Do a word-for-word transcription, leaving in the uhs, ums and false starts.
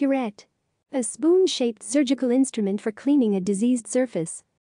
Curette. A spoon-shaped surgical instrument for cleaning a diseased surface.